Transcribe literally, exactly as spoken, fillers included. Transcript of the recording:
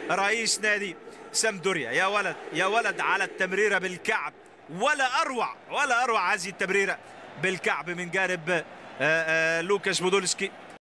رئيس نادي سامدوريا. يا ولد يا ولد على التمريرة بالكعب، ولا أروع ولا أروع هذه التمريرة بالكعب من جانب لوكاس بودولسكي.